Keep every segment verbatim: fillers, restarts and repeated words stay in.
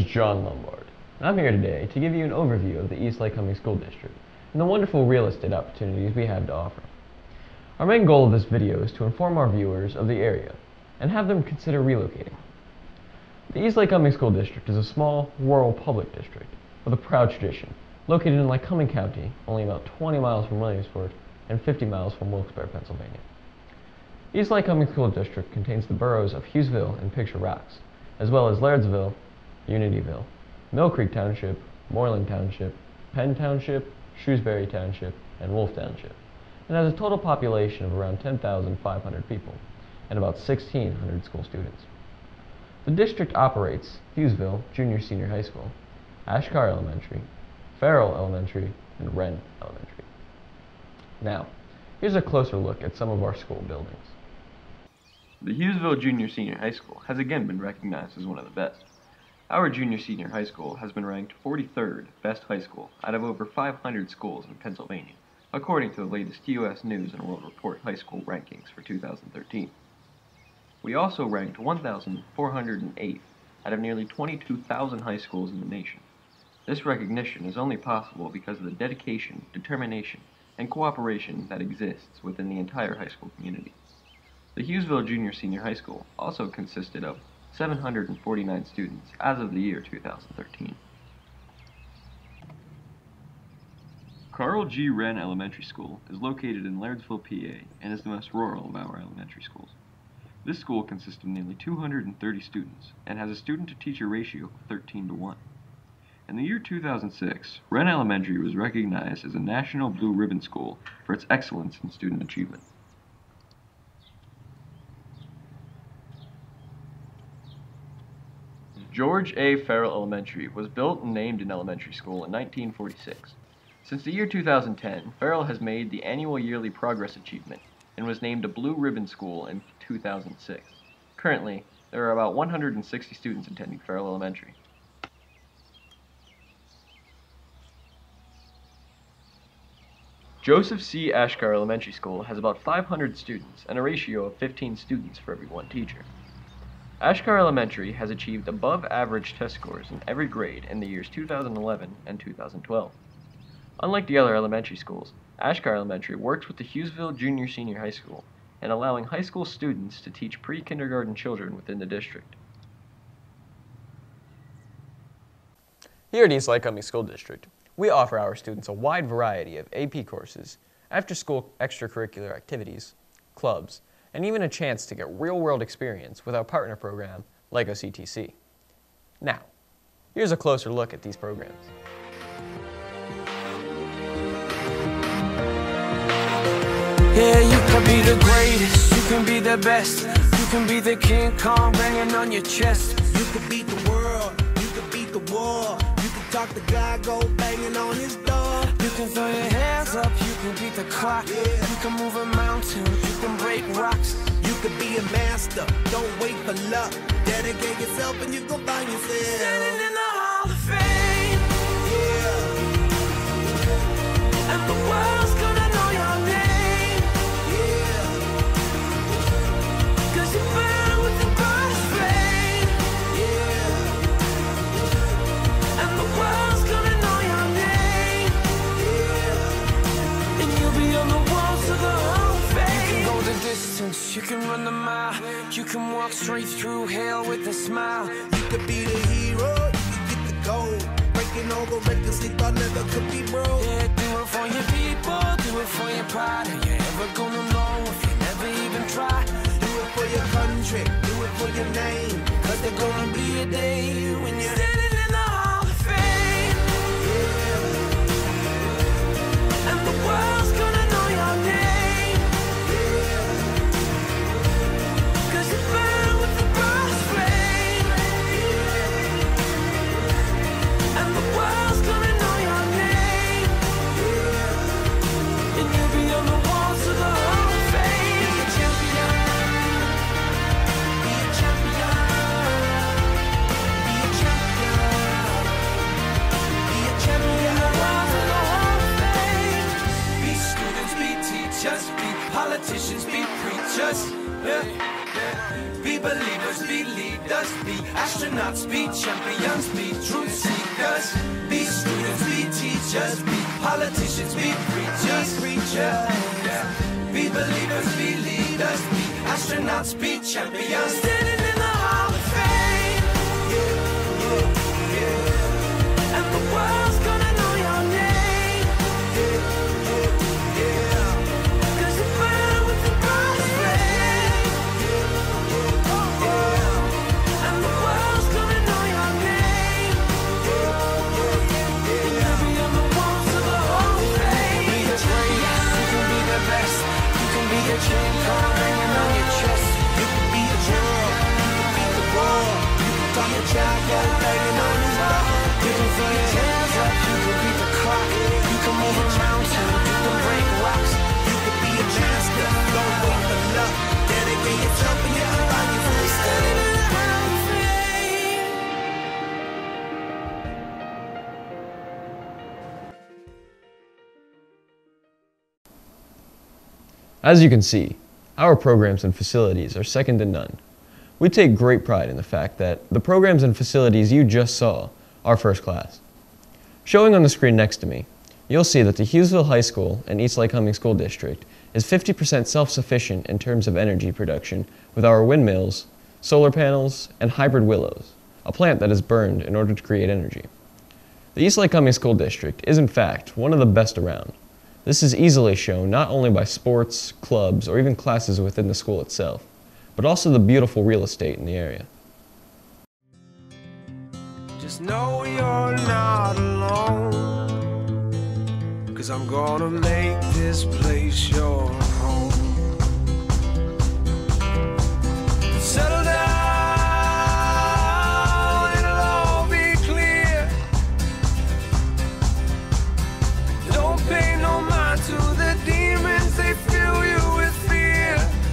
John Lombard, and I'm here today to give you an overview of the East Lycoming School District and the wonderful real estate opportunities we have to offer. Our main goal of this video is to inform our viewers of the area and have them consider relocating. The East Lycoming School District is a small, rural public district with a proud tradition, located in Lycoming County, only about twenty miles from Williamsport and fifty miles from Wilkes-Barre, Pennsylvania. East Lycoming School District contains the boroughs of Hughesville and Picture Rocks, as well as Lairdsville, Unityville, Mill Creek Township, Moreland Township, Penn Township, Shrewsbury Township, and Wolf Township, and has a total population of around ten thousand five hundred people and about sixteen hundred school students. The district operates Hughesville Junior Senior High School, Ashcar Elementary, Farrell Elementary, and Wren Elementary. Now, here's a closer look at some of our school buildings. The Hughesville Junior Senior High School has again been recognized as one of the best. Our Junior Senior High School has been ranked forty-third best high school out of over five hundred schools in Pennsylvania, according to the latest U S News and World Report high school rankings for two thousand thirteen. We also ranked one thousand four hundred eighth out of nearly twenty-two thousand high schools in the nation. This recognition is only possible because of the dedication, determination, and cooperation that exists within the entire high school community. The Hughesville Junior Senior High School also consisted of seven hundred forty-nine students as of the year two thousand thirteen. Carl G. Wren Elementary School is located in Lairdsville, P A, and is the most rural of our elementary schools. This school consists of nearly two hundred thirty students and has a student-to-teacher ratio of thirteen to one. In the year two thousand six, Wren Elementary was recognized as a National Blue Ribbon School for its excellence in student achievement. George A. Farrell Elementary was built and named an elementary school in nineteen forty-six. Since the year two thousand ten, Farrell has made the annual yearly progress achievement and was named a Blue Ribbon School in two thousand six. Currently, there are about one hundred sixty students attending Farrell Elementary. Joseph C. Ashcar Elementary School has about five hundred students and a ratio of fifteen students for every one teacher. Ashcar Elementary has achieved above average test scores in every grade in the years two thousand eleven and two thousand twelve. Unlike the other elementary schools, Ashcar Elementary works with the Hughesville Junior Senior High School in allowing high school students to teach pre-kindergarten children within the district. Here at East Lycoming School District, we offer our students a wide variety of A P courses, after-school extracurricular activities, clubs, and even a chance to get real-world experience with our partner program, Lyco C T C. Now, here's a closer look at these programs. Yeah, you can be the greatest, you can be the best, you can be the King Kong banging on your chest. You can beat the world, you can beat the war, you can talk to God, go banging on his door. You can throw your hands up, you can beat the clock, Yeah. you can move a mountain, you can break rocks. You can be a master, don't wait for luck. Dedicate yourself and you gon' find yourself. Standing in the Hall of Fame, Yeah, and the world's gonna know your name, yeah, 'cause you burn with the brightest flame, yeah, and the world's gonna know your name, yeah. and you'll be on the walls of the Hall of Fame. You can go the distance, you can run the mile, you can walk straight through hell with a smile. You could be the hero, you could get the gold. Breaking all the records they thought never could be broke. Yeah, do it for your people, do it for your pride. Are you ever gonna know if you never even try? Do it for your country, do it for your name. Cause there's gonna be a day when you're Standing in the Hall of Fame, and the world's gonna know your name, 'cause you burn with the brightest flame, and the world's gonna know your name, and you'll be on the walls of the Hall of Fame. Be a champion, be a champion, be a champion, be a champion. The walls of the Hall of Fame. Be students, be teachers, be politicians, be preachers. Yeah. Be believers, be leaders, be astronauts, be champions, be truth seekers, be students, be teachers, be politicians, be preachers, preachers. Be believers, be leaders, be astronauts, be champions, standing in the Hall of Fame. Yeah, yeah, yeah. And the world's gonna know your name. Yeah, yeah, yeah. 'Cause you burn with the God's flame. Yeah, yeah. And the world's gonna know your name. Yeah, yeah, yeah. You'll be on the walls of the Hall of Fame. You can be the greatest, you can be the best. You can be a chain card hanging on your chest. You can be a girl, you can be the world. You can turn your jacket banging on your wall. You can throw your hands up, you can beat the clock. You can move a mountain, you can break rocks. You can be a master, don't wait for luck. Dedicate yourself and your life, you fully standing in the Hall of Fame. As you can see, our programs and facilities are second to none. We take great pride in the fact that the programs and facilities you just saw are first class. Showing on the screen next to me, you'll see that the Hughesville High School and East Lycoming School District is fifty percent self-sufficient in terms of energy production with our windmills, solar panels, and hybrid willows, a plant that is burned in order to create energy. The East Lycoming School District is in fact one of the best around. This is easily shown not only by sports, clubs, or even classes within the school itself, but also the beautiful real estate in the area. Just know you're not alone, 'cause I'm gonna make this place your home. Settle down, it'll all be clear. Don't pay no mind to the demons, they fill you with fear.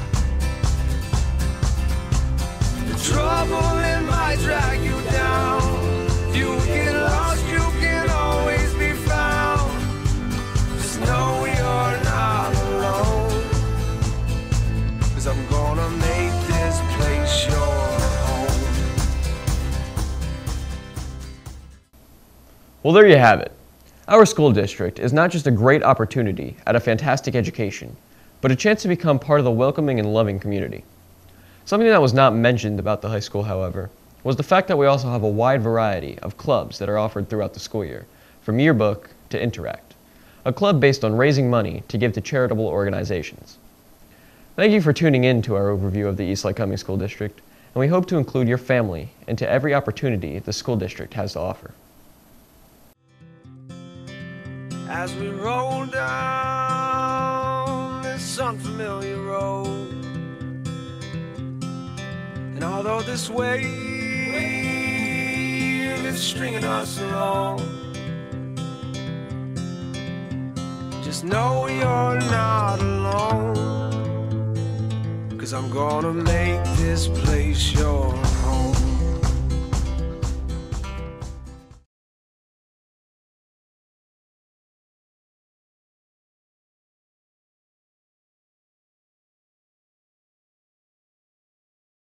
The trouble it might drag you down. You get lost, you can always be found. Just know you're not alone, 'cause I'm gonna make this place your home. Well, there you have it. Our school district is not just a great opportunity at a fantastic education, but a chance to become part of the welcoming and loving community. Something that was not mentioned about the high school, however, was the fact that we also have a wide variety of clubs that are offered throughout the school year, from yearbook to interact, a club based on raising money to give to charitable organizations. Thank you for tuning in to our overview of the East Lycoming School District, and we hope to include your family into every opportunity the school district has to offer. As we roll down this unfamiliar road, and although this wave is stringing us along, just know you're not alone, 'cause I'm gonna make this place your